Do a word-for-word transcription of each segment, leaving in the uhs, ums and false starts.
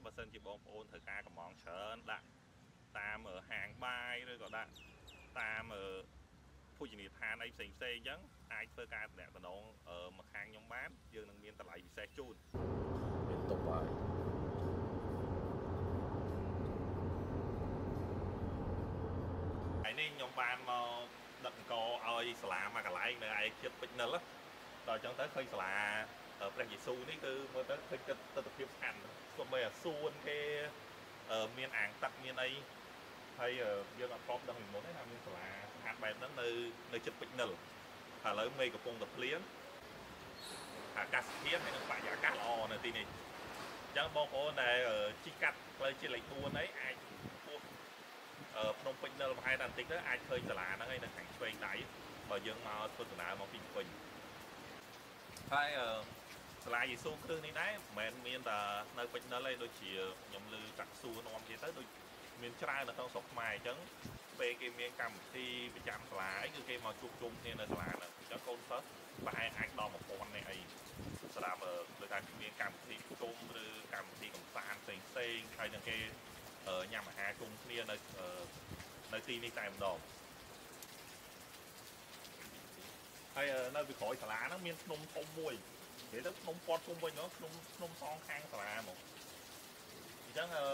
បើសិនជាបងប្អូនធ្វើការកម្មងច្រើនដាក់តាមហាងបាយឬក៏ដាក់តាមភោជនីយដ្ឋានអីផ្សេងផ្សេងអញ្ចឹងអាចធ្វើការតំណែងមកខាងខ្ញុំបានយើងនឹងមានតម្លៃពិសេសជូនមានតុបហើយហើយនេះខ្ញុំបានមកដឹកអង្គឲ្យសាលាមកកន្លែងនៅឯជិតពេជ្រនិលដល់អញ្ចឹងទៅឃើញសាលាព្រះយេស៊ូវនេះគឺមើលទៅឃើញទស្សនវិជ្ជាស្អាតស្ទើរបីអាសួនគេមានអាងទឹកមានអីហើយយើងអត់ធ្លាប់ដឹងពីមុនទេថាមានសាលាស្អាតបែបហ្នឹងនៅនៅជិតពេជ្រនិលឥឡូវមេកំពុងតែភ្លៀងអាកាសធាតុហើយនឹងបរិយាកាសល្អនៅទីនេះអញ្ចឹងបងប្អូនដែលជិះកាត់ផ្លូវជាតិលេខបួនអីអាចពោះភ្នំពេជ្រនិលប្រហែលតែបន្តិចទៅអាចឃើញសាលាហ្នឹងឯនៅខាងឆ្វេងដៃបើយើងមកធ្វើដំណើរមកពីពេញហើយសាលាយេស៊ូគ្រឹះនេះដែរមិនមែនមានតែនៅពេជ្រនិលទេដូចជាខ្ញុំឮចាក់សួរនាំទៀតទៅដូចមានច្រើននៅក្នុងស្រុកខ្មែរអញ្ចឹងពេលគេមានកម្មវិធីប្រចាំសាលាអីគឺគេមកជួបជុំគ្នានៅសាលាហ្នឹងអញ្ចឹងកូនសិស្សប្រហែលអាចដល់មួយពាន់នេះអីសម្រាប់ដូចថាមានកម្មវិធីជុំឬកម្មវិធីកម្សាន្តផ្សេងផ្សេងហើយនឹងគេញ៉ាំអាហារជុំគ្នានៅនៅទីនេះតែម្ដងហើយនៅពីក្រោយសាលាហ្នឹងមានភ្នំធំមួយនិយាយទៅភ្នំព័ទ្ធជុំវិញហ្នឹងភ្នំភ្នំសងខាងសាលាហ្មងអញ្ចឹងអឺ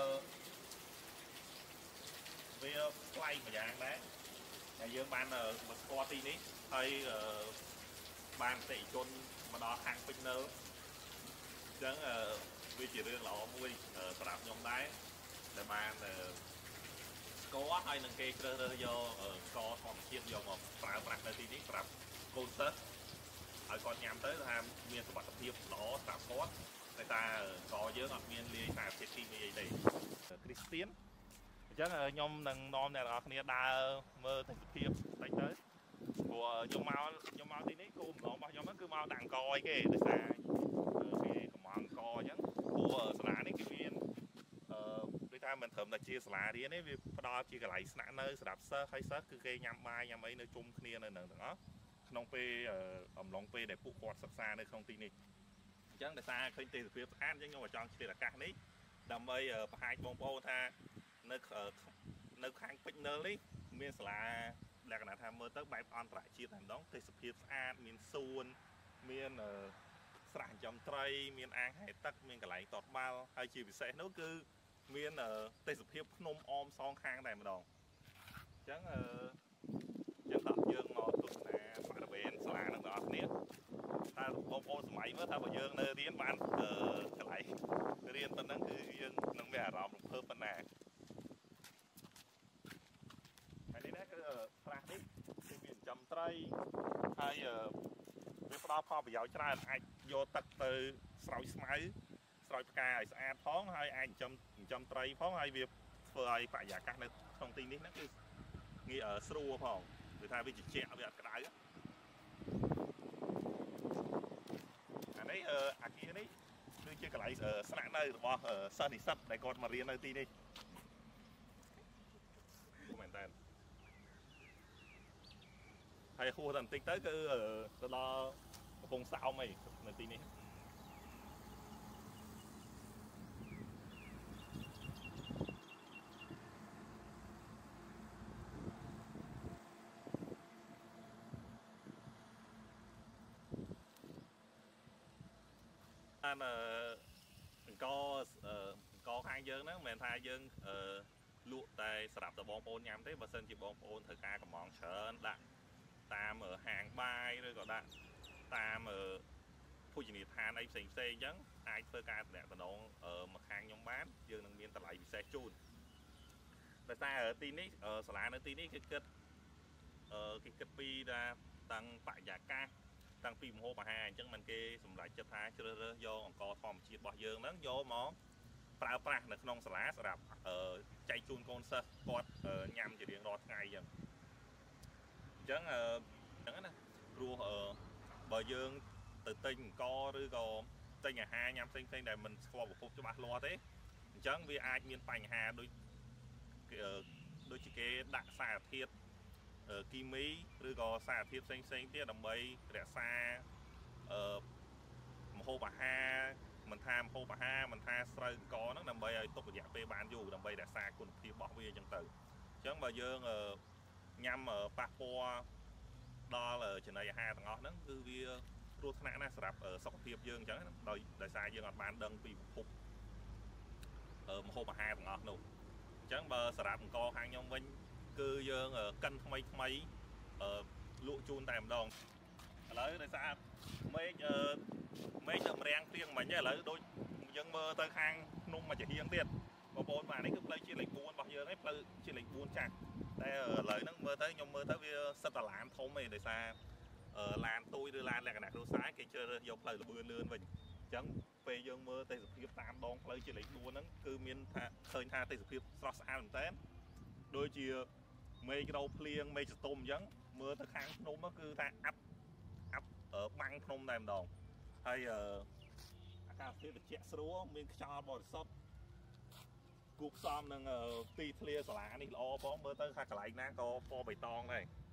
វាប្លែកម្យ៉ាងដែរតែយើងបានមកស្គាល់ទីនេះហើយបានអតិថិជនមកដល់ខាងពេជ្រនិលអញ្ចឹងវាជារឿងល្អមួយសម្រាប់ខ្ញុំដែរដែលបានស្គាល់ហើយនឹងគេជ្រើសរើសយកស្ករធម្មជាតិយកមកប្រើប្រាស់នៅទីនេះសម្រាប់កូនសិស្សឲ្យគាត់ញ៉ាំទៅថាមានសុខភាពល្អស្រាប់គាត់តែតែស្ករយើងអត់មានលាយសារធាតុគីមីអីទេគ្រីស្ទៀនអញ្ចឹងខ្ញុំនឹងនាំអ្នកនរគ្នាដើរមើលទេសភាពតិចទៅព្រោះខ្ញុំមកខ្ញុំមកទីនេះគោលបំណងរបស់ខ្ញុំគឺមកដាក់អង្គឲ្យគេដោយសារគេកំងអង្គអញ្ចឹងព្រោះសាលានេះគេមានអឺដូចថាមិនត្រឹមតែជាសាលារៀនទេវាផ្ដល់ជាកន្លែងស្នាក់នៅសម្រាប់សិស្សហើយសិស្សគឺគេញ៉ាំបាយញ៉ាំអីនៅជុំគ្នានៅនឹងទាំងអស់ក្នុងពេលអំឡុងពេលដែលពួកគាត់សិក្សានៅក្នុងទីនេះអញ្ចឹងដោយសារឃើញទេសភាពស្អាតអញ្ចឹងខ្ញុំក៏ចង់ឆ្លៀតឱកាសនេះដើម្បីបង្ហាញបងប្អូនថានៅនៅខាងពេជ្រនិលនេះមានសាលាលក្ខណៈថាមើលទៅបែបអន្តរជាតិតែម្ដងទេសភាពស្អាតមានសួនមានស្រះចិញ្ចឹមត្រីមានអាងហែលទឹកមានកន្លែងតតបាល់ហើយជាពិសេសនោះគឺមានទេសភាពភ្នំអមសងខាងតែម្ដងអញ្ចឹងអឺយើងដល់យើងមកទស្សនាបរិវេណសាលានឹងបងប្អូនគ្នាថាបងប្អូនសម័យមើលថាបើយើងនៅរៀនបានកន្លែងរៀនប៉ុណ្ណឹងគឺយើងនឹងមានអារម្មណ៍រំភើបប៉ុណ្ណាហើយនេះណាគឺស្រះនេះគឺមានចិញ្ចឹមត្រីហើយវាផ្ដល់ផលប្រយោជន៍ច្រើនអាចយកទឹកទៅស្រោចស្មៅស្រោចផ្កាឲ្យស្អាតផងហើយអាចចិញ្ចឹមចិញ្ចឹមត្រីផងហើយវាធ្វើឲ្យបរិយាកាសនៅក្នុងទីនេះហ្នឹងគឺងាយស្រួលផងគឺថាវាជជែកវាអត់ក្តៅអានេះអាគារនេះគឺជាកន្លែងស្នាក់នៅរបស់សិស្សនិស្សិតដែលគាត់មករៀននៅទីនេះមែនតើហើយហួសតែបន្តិចទៅគឺទៅដល់កំពង់សោមអីនៅទីនេះបានអង្គអង្គខាងយើងហ្នឹងមិនមែនថាយើងលក់តែសម្រាប់តែបងប្អូនញ៉ាំទេបើសិនជាបងប្អូនធ្វើការកម្មងច្រើនដាក់តាមហាងបាយឬក៏ដាក់តាមភោជនីយដ្ឋានអីផ្សេងផ្សេងអញ្ចឹងអាចធ្វើការតំណែងមកខាងខ្ញុំបានយើងនឹងមានតម្លៃពិសេសជូនតែតែទីនេះសាលានៅទីនេះគេគិតគេគិតពីថាតាំងបរិយាកាសតាំងពីម្ហូបអាហារអញ្ចឹងមិនគេសម្រេចចិត្តថាជ្រើសរើសយកអង្ករធម្មជាតិរបស់យើងហ្នឹងយកមកប្រើប្រាស់នៅក្នុងសាលាសម្រាប់ចែកជូនកូនសិស្សគាត់ញ៉ាំជារៀងរាល់ថ្ងៃអញ្ចឹងអញ្ចឹងអញ្ចឹងណាព្រោះបើយើងទៅទិញអង្ករឬក៏ទិញអាហារញ៉ាំផ្សេងផ្សេងដែលមិនស្គាល់ប្រភពច្បាស់លាស់ទេអញ្ចឹងវាអាចមានបញ្ហាដូចដូចជាគេដាក់សារធាតុគីមីឬក៏សារធាតុផ្សេងផ្សេងទៀតដើម្បីរក្សាម្ហូបអាហារ mình tham hô bà ha mình tha sợi có nó nằm bây tốt dạ p ban dù nằm bây đã xa cùng phía bỏ về chân tử chẳng mà dương ở nhằm ở Papua đó là trên này hai thằng ngõ nó cứ vì ruột nã na sập ở sọc thiệp dương chẳng đời đời xa dương ngọt ban đơn vì phục ở một hôm mà hai thằng ngọt luôn chẳng bờ sập co hàng nhông vinh cứ dương ở cân mấy mấy ở lụa chun tại đòn lấy đời xa mấy mấy chậm rèn riêng mà nhớ lấy đôi dân mơ tới hang nung mà chỉ hiên tiền và bốn mà đấy cứ lấy chia lịch buôn bao giờ hết lấy chia lịch buôn chặt đây ở lấy nó mơ tới nhom mơ tới sân tà lán thông mày để xa ở làn tôi đưa lan là cái nào sáng cái chơi dọc lời là bươn lươn mình chẳng về dân mơ tây sụp tam đón lấy chia lịch buôn nó cứ miên tha khơi tha tây sụp sọt ăn tém đôi chia mấy cái đầu plieng mấy cái tôm trắng mưa tới hang nung nó cứ tha ấp ấp ở băng không đàm đòn hay ở cà phê được chẹt sữa mình cho bò sốt cục xóm nâng tì thlia xả lá này lo có mơ tới khai lại nè có po bày tong này